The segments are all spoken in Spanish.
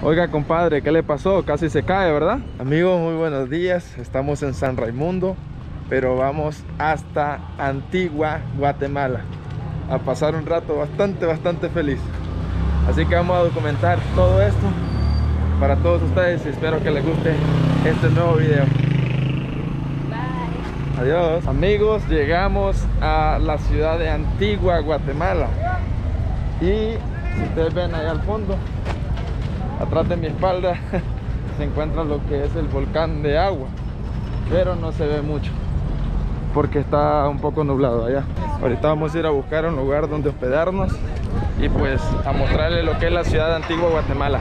Oiga, compadre, ¿qué le pasó? Casi se cae, ¿verdad? Amigos, muy buenos días. Estamos en San Raimundo, pero vamos hasta Antigua, Guatemala, a pasar un rato bastante feliz. Así que vamos a documentar todo esto para todos ustedes y espero que les guste este nuevo video. Bye. Adiós. Amigos, llegamos a la ciudad de Antigua, Guatemala. Y si ustedes ven ahí al fondo, atrás de mi espalda, se encuentra lo que es el volcán de agua, pero no se ve mucho porque está un poco nublado allá. Ahorita vamos a ir a buscar un lugar donde hospedarnos y pues a mostrarles lo que es la ciudad de Antigua, Guatemala.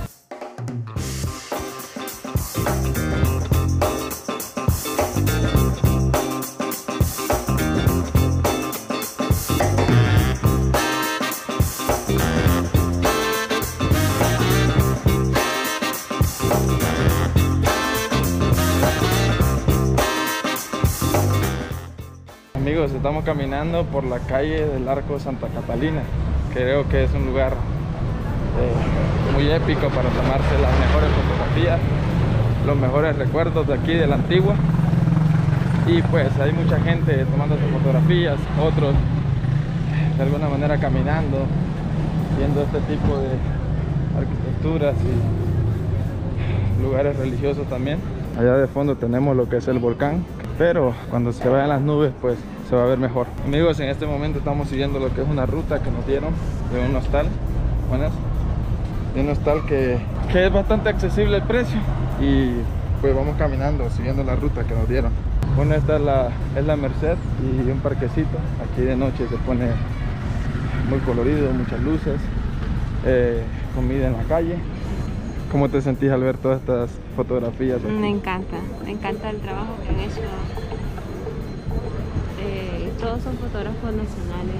Amigos, estamos caminando por la calle del Arco Santa Catalina. Creo que es un lugar muy épico para tomarse las mejores fotografías, los mejores recuerdos de aquí de la Antigua. Y pues hay mucha gente tomando sus fotografías, otros de alguna manera caminando, viendo este tipo de arquitecturas y lugares religiosos también. Allá de fondo tenemos lo que es el volcán, pero cuando se vayan las nubes pues se va a ver mejor. Amigos, en este momento estamos siguiendo lo que es una ruta que nos dieron de un hostal, de un hostal que es bastante accesible el precio, y pues vamos caminando siguiendo la ruta que nos dieron. Bueno, esta es la Merced y un parquecito. Aquí de noche se pone muy colorido, muchas luces, comida en la calle. ¿Cómo te sentís al ver todas estas fotografías aquí? Me encanta el trabajo que han hecho. Todos son fotógrafos nacionales.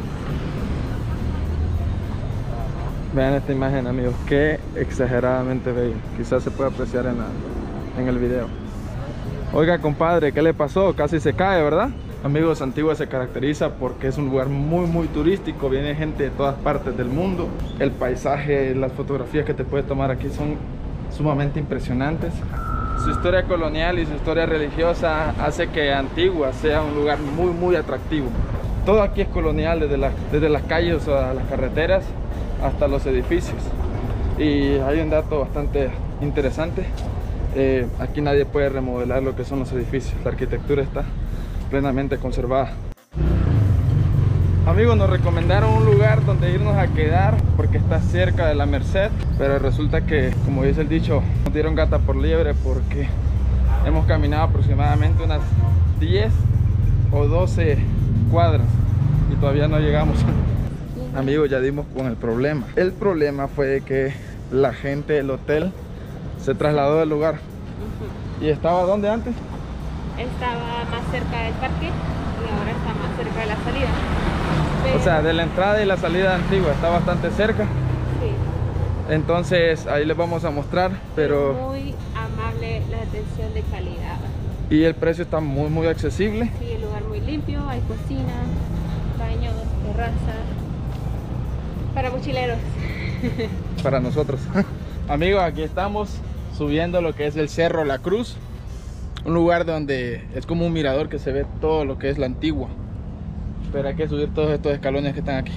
Vean esta imagen, amigos, qué exageradamente bello. Quizás se puede apreciar en el video. Oiga, compadre, ¿qué le pasó? Casi se cae, ¿verdad? Amigos, Antigua se caracteriza porque es un lugar muy turístico. Viene gente de todas partes del mundo. El paisaje, las fotografías que te puedes tomar aquí son sumamente impresionantes. Su historia colonial y su historia religiosa hace que Antigua sea un lugar muy atractivo. Todo aquí es colonial, desde las calles a las carreteras hasta los edificios. Y hay un dato bastante interesante. Aquí nadie puede remodelar lo que son los edificios. La arquitectura está plenamente conservada. Amigos, nos recomendaron un lugar donde irnos a quedar porque está cerca de la Merced, pero resulta que, como dice el dicho, nos dieron gata por liebre porque hemos caminado aproximadamente unas 10 o 12 cuadras y todavía no llegamos. Amigos, ya dimos con el problema. El problema fue que la gente del hotel se trasladó del lugar. ¿Y estaba dónde antes? Estaba más cerca del parque y ahora está más cerca de la salida. Pero... o sea, de la entrada y la salida de Antigua está bastante cerca. Sí. Entonces ahí les vamos a mostrar, pero muy amable la atención de calidad. Y el precio está muy accesible. Sí, el lugar muy limpio, hay cocina, baños, terraza. Para mochileros. Para nosotros. Amigos, aquí estamos subiendo lo que es el Cerro La Cruz. Un lugar donde es como un mirador que se ve todo lo que es la Antigua. Pero hay que subir todos estos escalones que están aquí.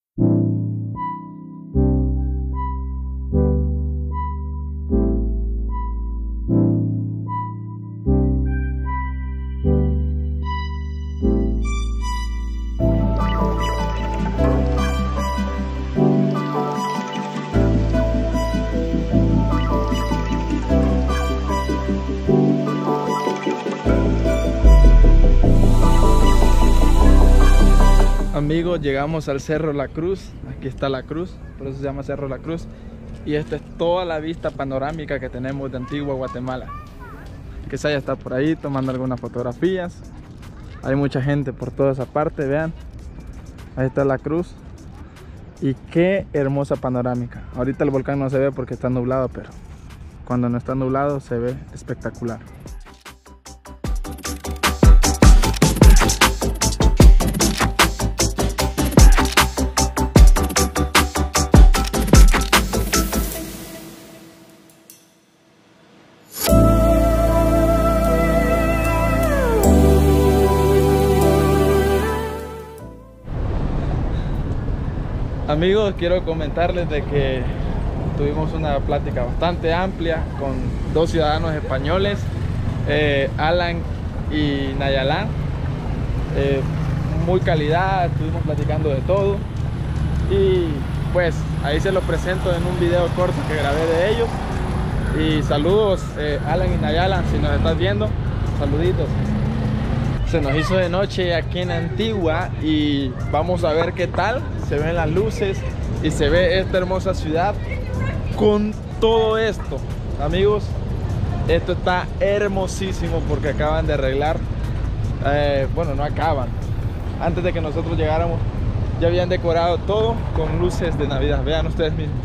Amigos, llegamos al Cerro La Cruz. Aquí está la cruz, por eso se llama Cerro La Cruz. Y esta es toda la vista panorámica que tenemos de Antigua, Guatemala. Quesaya está por ahí tomando algunas fotografías. Hay mucha gente por toda esa parte, vean. Ahí está la cruz. Y qué hermosa panorámica. Ahorita el volcán no se ve porque está nublado, pero cuando no está nublado se ve espectacular. Amigos, quiero comentarles de que tuvimos una plática bastante amplia con dos ciudadanos españoles, Alan y Nayalán. Muy calidad, estuvimos platicando de todo y pues ahí se los presento en un video corto que grabé de ellos. Y saludos, Alan y Nayalán, si nos estás viendo, saluditos. Se nos hizo de noche aquí en Antigua y vamos a ver qué tal se ven las luces y se ve esta hermosa ciudad con todo esto. Amigos, esto está hermosísimo porque acaban de arreglar, bueno, no acaban, antes de que nosotros llegáramos ya habían decorado todo con luces de Navidad. Vean ustedes mismos.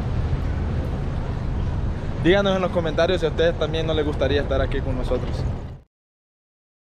Díganos en los comentarios si a ustedes también no les gustaría estar aquí con nosotros.